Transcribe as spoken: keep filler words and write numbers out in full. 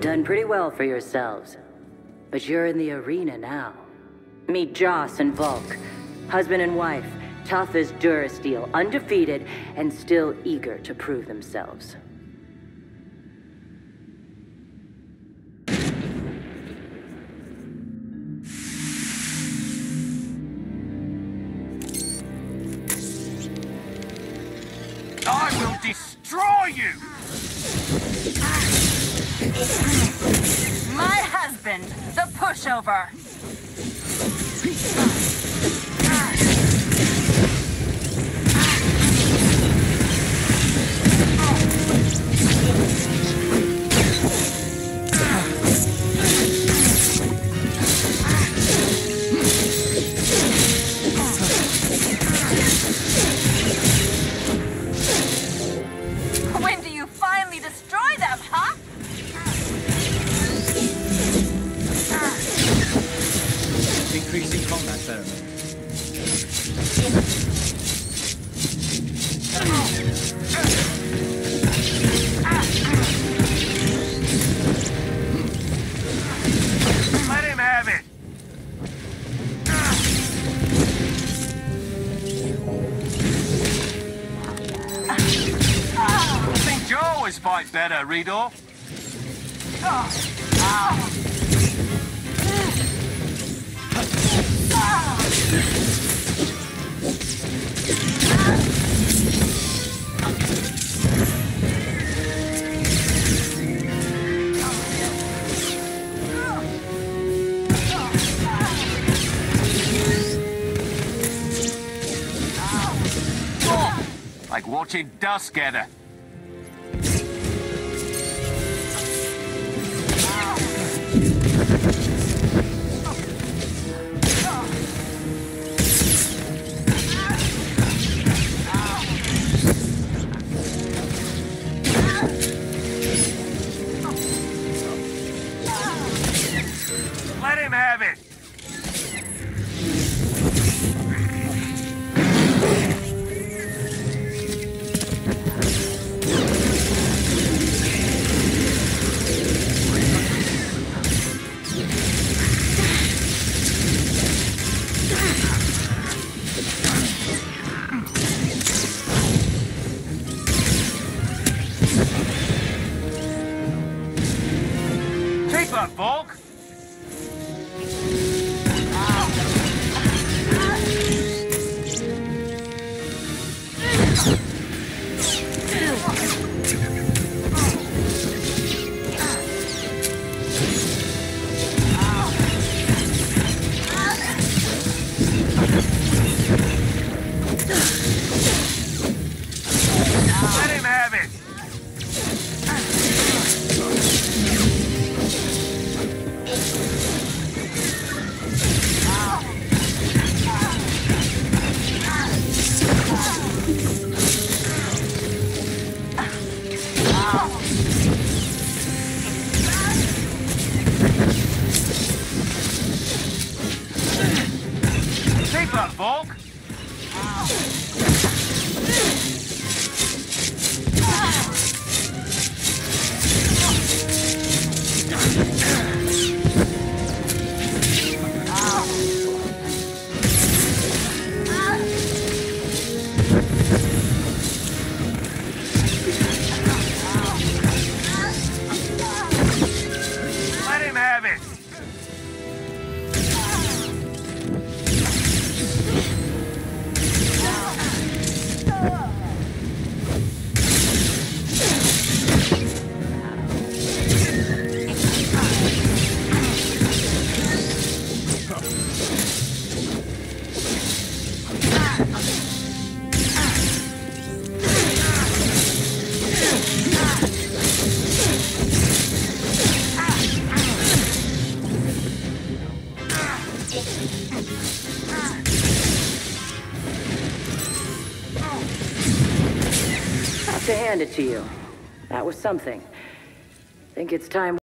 done pretty well for yourselves. But you're in the arena now. Meet Joss and Valk. Husband and wife, tough as Durasteel, undefeated, and still eager to prove themselves. I will destroy you! My husband, the pushover! When do you finally destroy them, huh? Increasing combat pheromone. Let him have it! I think you always fight better, Redor. Like watching dust gather. Let him have it! Keep up, Valk! Let him have it! Keep up, Valk! Let him have it! To hand it to you. That was something. Think it's time